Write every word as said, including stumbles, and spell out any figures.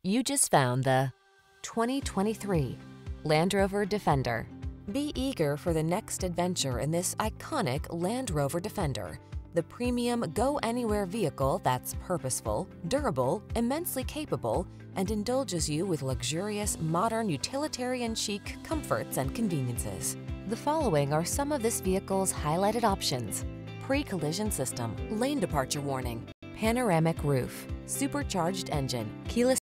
You just found the twenty twenty-three Land Rover Defender. Be eager for the next adventure in this iconic Land Rover Defender, the premium go-anywhere vehicle that's purposeful, durable, immensely capable, and indulges you with luxurious, modern, utilitarian chic comforts and conveniences. The following are some of this vehicle's highlighted options: pre-collision system, lane departure warning, panoramic roof, supercharged engine, keyless